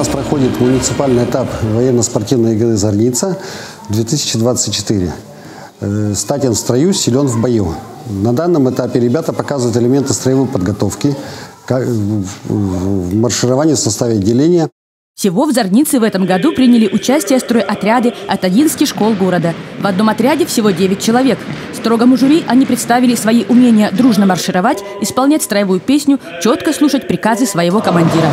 нас проходит муниципальный этап военно-спортивной игры «Зорница-2024». Статен в строю, силен в бою. На данном этапе ребята показывают элементы строевой подготовки, марширование в составе отделения. Всего в Зорнице в этом году приняли участие стройотряды от 11 школ города. В одном отряде всего 9 человек. Строгому жюри они представили свои умения дружно маршировать, исполнять строевую песню, четко слушать приказы своего командира.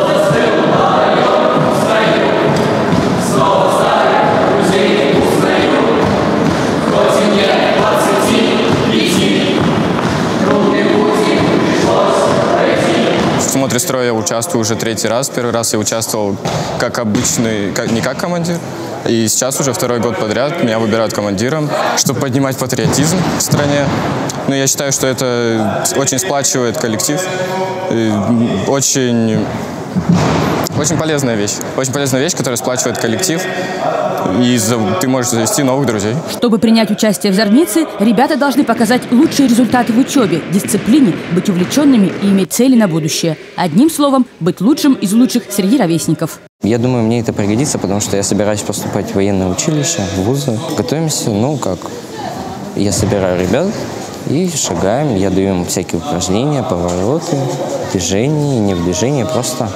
В смотре строя я участвую уже 3-й раз. Первый раз я участвовал как обычный, не как командир. И сейчас уже 2-й год подряд меня выбирают командиром, чтобы поднимать патриотизм в стране. Но я считаю, что это очень сплачивает коллектив. Очень полезная вещь. Очень полезная вещь, которая сплачивает коллектив. И ты можешь завести новых друзей. Чтобы принять участие в Зорнице, ребята должны показать лучшие результаты в учебе, дисциплине, быть увлеченными и иметь цели на будущее. Одним словом, быть лучшим из лучших среди ровесников. Я думаю, мне это пригодится, потому что я собираюсь поступать в военное училище, в вузы. Готовимся, я собираю ребят и шагаем. Я даю им всякие упражнения, повороты, движения, не в движении, просто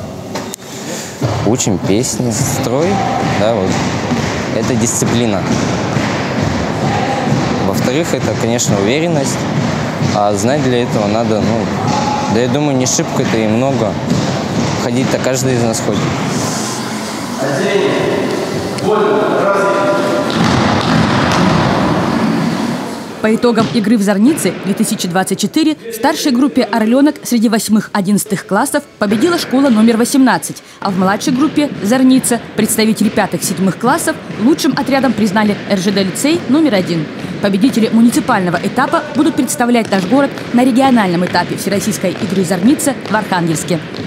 учим песни. Строй, это дисциплина. Во-вторых, это, конечно, уверенность. А знать для этого надо, я думаю, не шибко это и много. Ходить-то каждый из нас ходит. По итогам игры в Зорнице 2024 в старшей группе «Орленок» среди 8-11 классов победила школа номер 18, а в младшей группе «Зорница» представители 5-7 классов лучшим отрядом признали РЖД-лицей номер 1. Победители муниципального этапа будут представлять наш город на региональном этапе всероссийской игры «Зорница» в Архангельске.